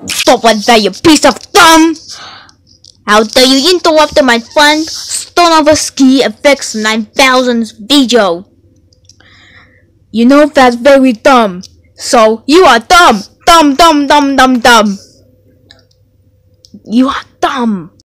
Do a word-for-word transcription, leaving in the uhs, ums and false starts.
Stop right there, you piece of dumb! How dare you interrupt my friend Stonovsky Effects nine thousand's video? You know that's very dumb. So you are dumb! Dumb, dumb, dumb, dumb, dumb! You are dumb!